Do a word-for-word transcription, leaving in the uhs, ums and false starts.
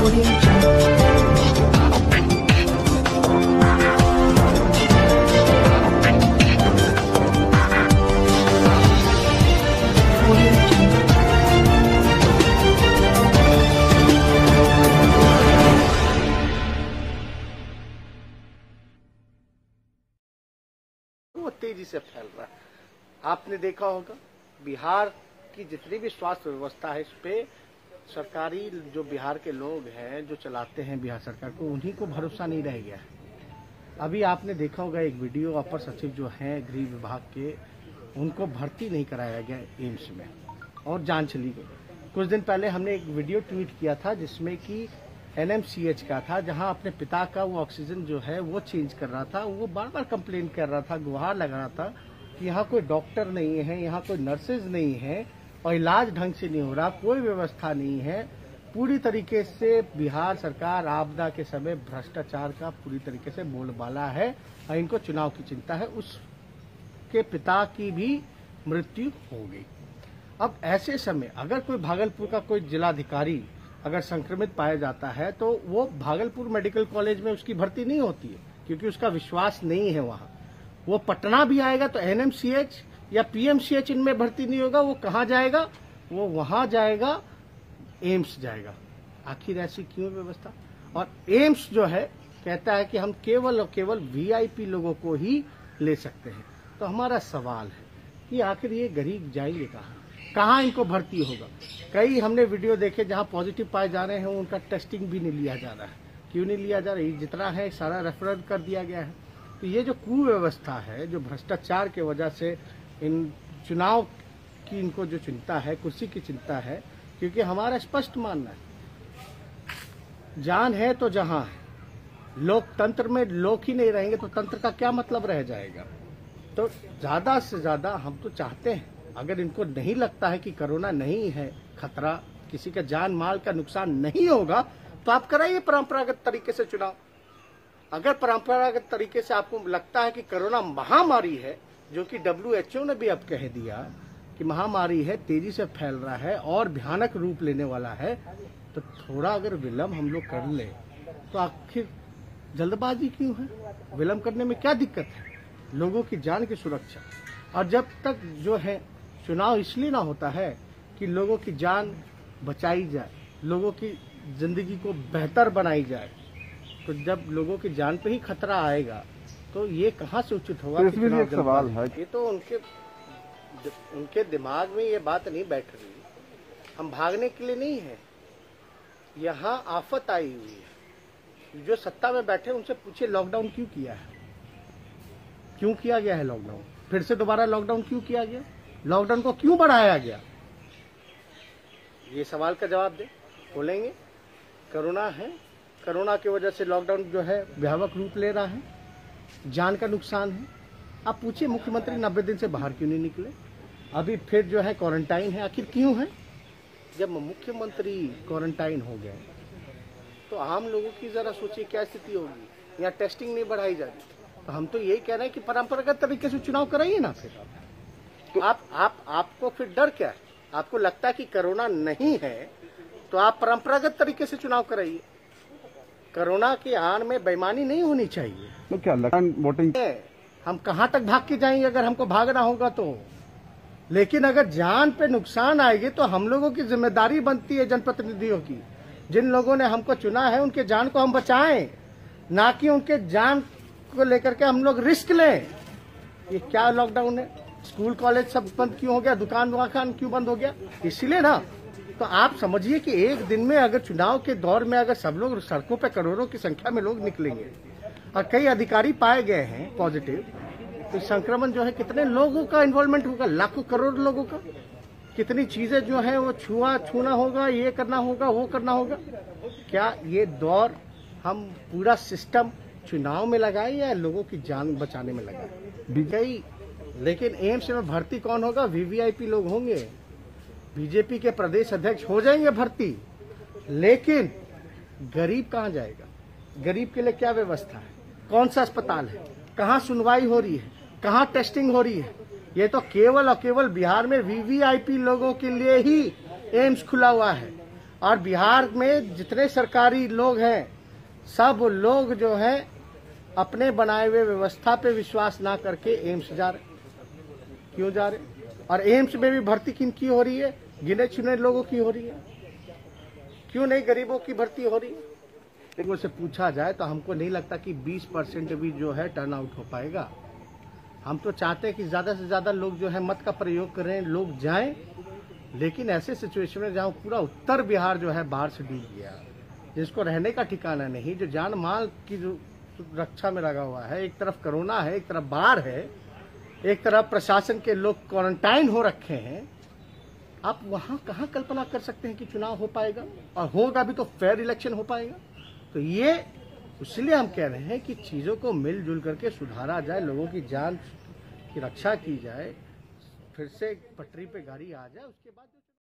वो तेजी से फैल रहा है। आपने देखा होगा बिहार की जितनी भी स्वास्थ्य व्यवस्था है, इस पे सरकारी जो बिहार के लोग हैं जो चलाते हैं बिहार सरकार को, उन्हीं को भरोसा नहीं रह गया है। अभी आपने देखा होगा एक वीडियो, अपर सचिव जो हैं गृह विभाग के, उनको भर्ती नहीं कराया गया एम्स में और जान चली गई। कुछ दिन पहले हमने एक वीडियो ट्वीट किया था जिसमें कि एन एम सी एच का था, जहां अपने पिता का वो ऑक्सीजन जो है वो चेंज कर रहा था। वो बार बार कंप्लेन कर रहा था, गुहार लगा रहा था कि यहाँ कोई डॉक्टर नहीं है, यहाँ कोई नर्सेज नहीं है और इलाज ढंग से नहीं हो रहा, कोई व्यवस्था नहीं है। पूरी तरीके से बिहार सरकार आपदा के समय भ्रष्टाचार का पूरी तरीके से बोलबाला है और इनको चुनाव की चिंता है। उसके पिता की भी मृत्यु हो गई। अब ऐसे समय अगर कोई भागलपुर का कोई जिलाधिकारी अगर संक्रमित पाया जाता है तो वो भागलपुर मेडिकल कॉलेज में उसकी भर्ती नहीं होती है, क्योंकि उसका विश्वास नहीं है वहां। वो पटना भी आएगा तो एन एम सी एच या पी एम सी एच इनमें भर्ती नहीं होगा। वो कहाँ जाएगा? वो वहां जाएगा, एम्स जाएगा। आखिर ऐसी क्यों व्यवस्था? और एम्स जो है कहता है कि हम केवल और केवल वी आई पी लोगों को ही ले सकते हैं। तो हमारा सवाल है कि आखिर ये गरीब जाएंगे कहाँ? कहाँ इनको भर्ती होगा? कई हमने वीडियो देखे जहां पॉजिटिव पाए जा रहे हैं, उनका टेस्टिंग भी नहीं लिया जा रहा है। क्यों नहीं लिया जा रहा है? जितना है सारा रेफर कर दिया गया है। तो ये जो कुव्यवस्था है, जो भ्रष्टाचार के वजह से इन चुनाव की इनको जो चिंता है, कुर्सी की चिंता है, क्योंकि हमारा स्पष्ट मानना है जान है तो जहां है। लोकतंत्र में लोग ही नहीं रहेंगे तो तंत्र का क्या मतलब रह जाएगा? तो ज्यादा से ज्यादा हम तो चाहते हैं, अगर इनको नहीं लगता है कि कोरोना नहीं है खतरा, किसी का जान माल का नुकसान नहीं होगा, तो आप कराइए परंपरागत तरीके से चुनाव। अगर परंपरागत तरीके से आपको लगता है कि कोरोना महामारी है, जो कि डब्ल्यू एच ओ ने भी अब कह दिया कि महामारी है, तेजी से फैल रहा है और भयानक रूप लेने वाला है, तो थोड़ा अगर विलम्ब हम लोग कर ले तो आखिर जल्दबाजी क्यों है? विलम्ब करने में क्या दिक्कत है? लोगों की जान की सुरक्षा। और जब तक जो है चुनाव इसलिए ना होता है कि लोगों की जान बचाई जाए, लोगों की जिंदगी को बेहतर बनाई जाए, तो जब लोगों की जान पे ही खतरा आएगा तो ये कहाँ से उचित होगा? तो इसमें एक सवाल है, ये तो उनके उनके दिमाग में ये बात नहीं बैठ रही। हम भागने के लिए नहीं है, यहाँ आफत आई हुई है। जो सत्ता में बैठे उनसे पूछिए लॉकडाउन क्यों किया है, क्यों किया गया है लॉकडाउन? फिर से दोबारा लॉकडाउन क्यों किया गया? लॉकडाउन को क्यों बढ़ाया गया? ये सवाल का जवाब दे। बोलेंगे कोरोना है, कोरोना की वजह से लॉकडाउन जो है भयावह रूप ले रहा है, जान का नुकसान है। आप पूछिए मुख्यमंत्री नब्बे दिन से बाहर क्यों नहीं निकले? अभी फिर जो है क्वारंटाइन है, आखिर क्यों है? जब मुख्यमंत्री क्वारंटाइन हो गए तो आम लोगों की जरा सोचिए क्या स्थिति होगी। यहाँ टेस्टिंग नहीं बढ़ाई जा रही, तो हम तो यही कह रहे हैं कि परंपरागत तरीके से चुनाव कराइए ना। फिर तो आप आप आपको फिर डर क्या है? आपको लगता है कि कोरोना नहीं है तो आप परंपरागत तरीके से चुनाव कराइए। कोरोना की आड़ में बेईमानी नहीं होनी चाहिए। तो क्या लखन वोटिंग, हम कहाँ तक भाग के जाएंगे अगर हमको भागना होगा तो? लेकिन अगर जान पे नुकसान आएगी तो हम लोगों की जिम्मेदारी बनती है, जनप्रतिनिधियों की। जिन लोगों ने हमको चुना है उनके जान को हम बचाएं, ना कि उनके जान को लेकर के हम लोग रिस्क लें। ये क्या लॉकडाउन है? स्कूल कॉलेज सब बंद क्यों हो गया? दुकान दुकान क्यों बंद हो गया? इसीलिए ना। तो आप समझिए कि एक दिन में अगर चुनाव के दौर में अगर सब लोग सड़कों पे करोड़ों की संख्या में लोग निकलेंगे और कई अधिकारी पाए गए हैं पॉजिटिव, तो संक्रमण जो है कितने लोगों का इन्वॉल्वमेंट होगा? लाखों करोड़ लोगों का। कितनी चीजें जो है वो छुआ छूना होगा, ये करना होगा, वो करना होगा। क्या ये दौर हम पूरा सिस्टम चुनाव में लगाए या लोगों की जान बचाने में लगाए? लेकिन एम्स में भर्ती कौन होगा? वी वी आई पी लोग होंगे। बीजेपी के प्रदेश अध्यक्ष हो जाएंगे भर्ती, लेकिन गरीब कहाँ जाएगा? गरीब के लिए क्या व्यवस्था है? कौन सा अस्पताल है? कहाँ सुनवाई हो रही है? कहाँ टेस्टिंग हो रही है? ये तो केवल और केवल बिहार में वी वी आई पी लोगों के लिए ही एम्स खुला हुआ है और बिहार में जितने सरकारी लोग हैं सब लोग जो है अपने बनाए हुए व्यवस्था पे विश्वास ना करके एम्स जा रहे। क्यों जा रहे? और एम्स में भी भर्ती किन की हो रही है? गिने चुने लोगों की हो रही है। क्यों नहीं गरीबों की भर्ती हो रही है? लोगों से पूछा जाए तो हमको नहीं लगता कि बीस परसेंट भी जो है टर्न आउट हो पाएगा। हम तो चाहते हैं कि ज्यादा से ज्यादा लोग जो है मत का प्रयोग करें, लोग जाएं, लेकिन ऐसे सिचुएशन में जहाँ पूरा उत्तर बिहार जो है बाढ़ से डूब गया, जिसको रहने का ठिकाना नहीं, जो जान माल की जो रक्षा में लगा हुआ है, एक तरफ कोरोना है, एक तरफ बाढ़ है, एक तरफ प्रशासन के लोग क्वारंटाइन हो रखे हैं, आप वहां कहां कल्पना कर सकते हैं कि चुनाव हो पाएगा? और होगा भी तो फेयर इलेक्शन हो पाएगा? तो ये इसलिए हम कह रहे हैं कि चीजों को मिलजुल करके सुधारा जाए, लोगों की जान की रक्षा की जाए, फिर से पटरी पे गाड़ी आ जाए, उसके बाद